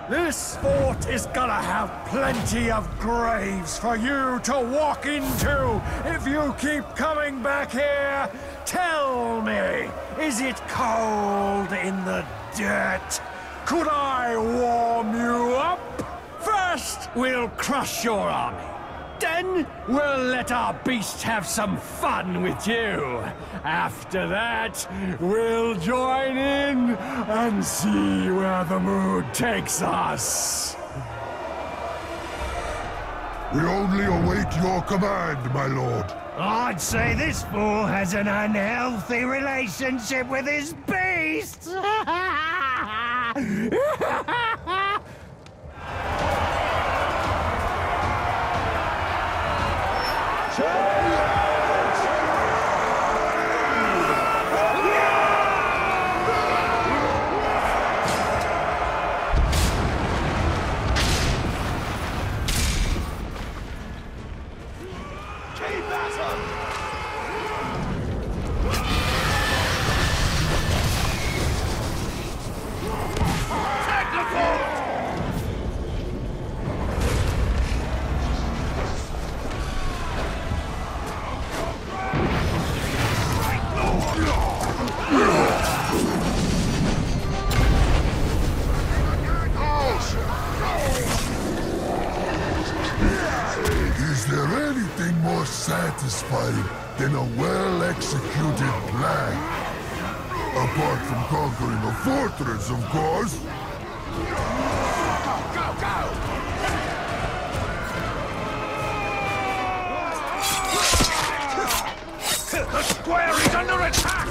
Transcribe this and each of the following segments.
This fort is gonna have plenty of graves for you to walk into if you keep coming back here. Tell me, is it cold in the dirt? Could I warm you up? First, we'll crush your army. Then, we'll let our beast have some fun with you. After that, we'll join in and see where the mood takes us. We only await your command, my lord. I'd say this fool has an unhealthy relationship with his beast! Is there anything more satisfying than a well-executed plan? Apart from conquering a fortress, of course. Go, go! The square is under attack!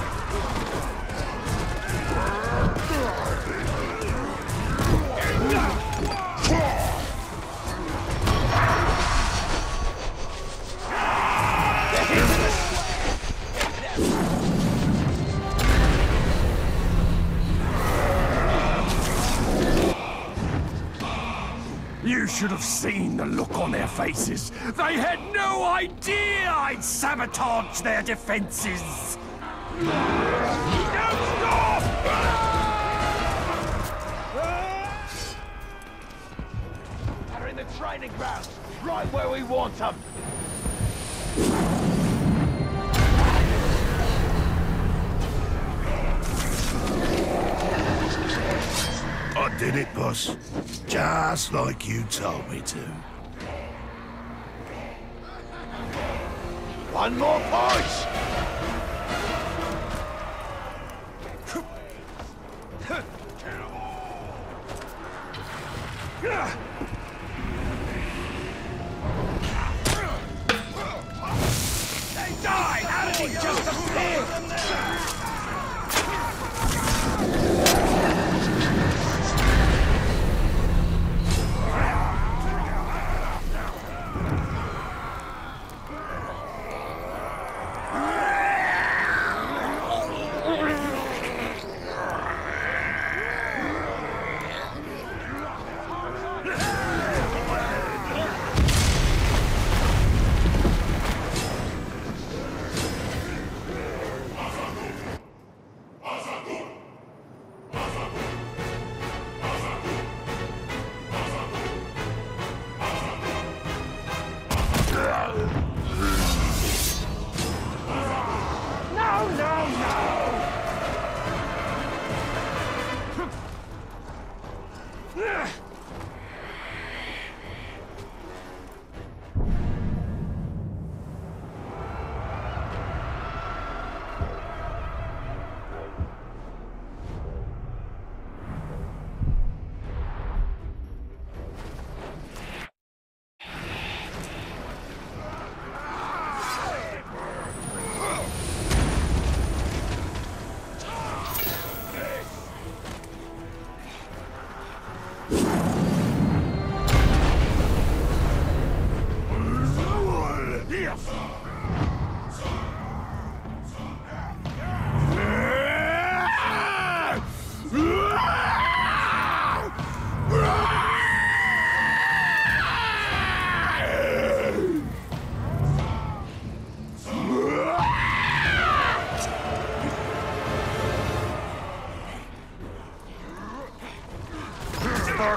You should have seen the look on their faces. They had no idea I'd sabotage their defenses. Don't stop! They're in the training ground, right where we want them. I did it, boss. Just like you told me to. One more push! They died! How did he just appear?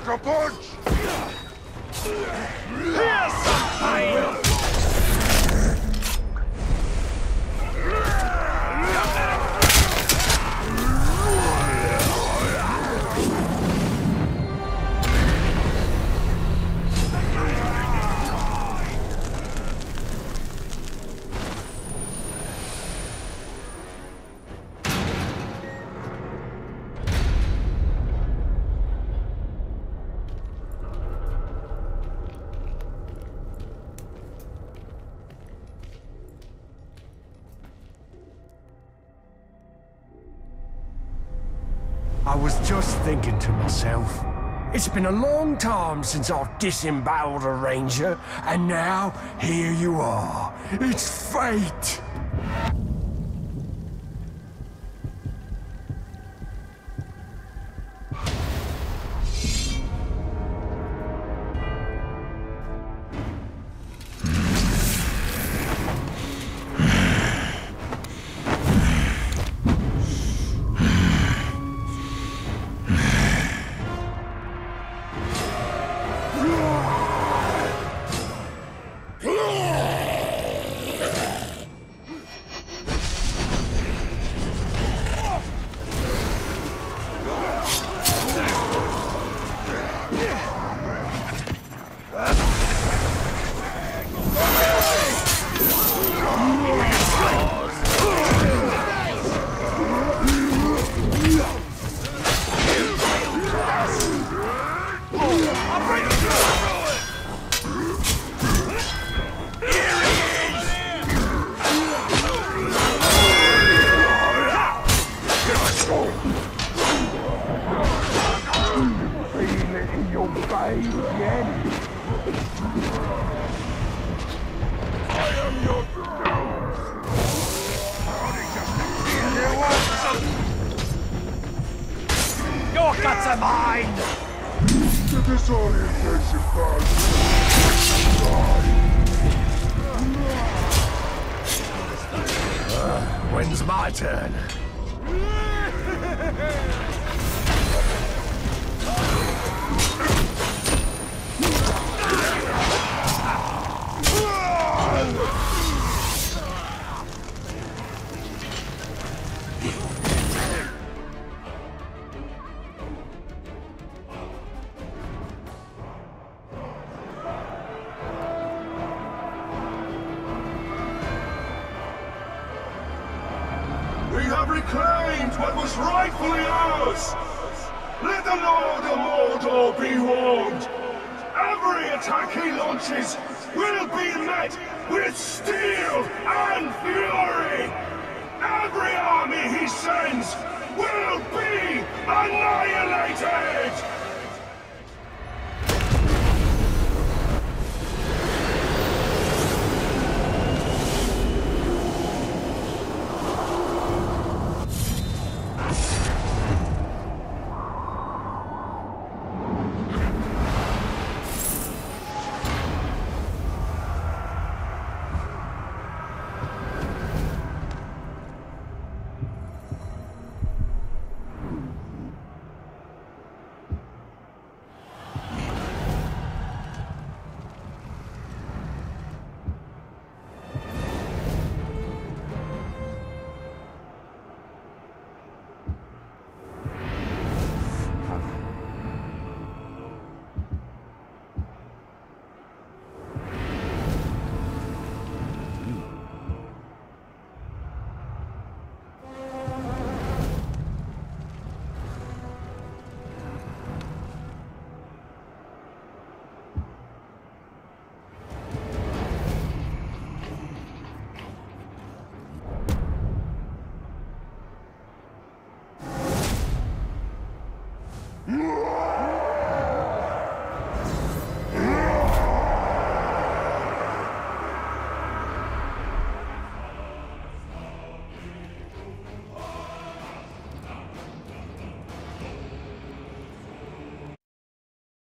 Sucker punch! Here's some pain! I was just thinking to myself, it's been a long time since I've disemboweled a ranger, and now here you are. It's fate! Your guts are mine! The disorientation bug! When's my turn? We have reclaimed what was rightfully ours! Let the Lord of Mordor be warned! Every attack he launches will be met with steel and fury!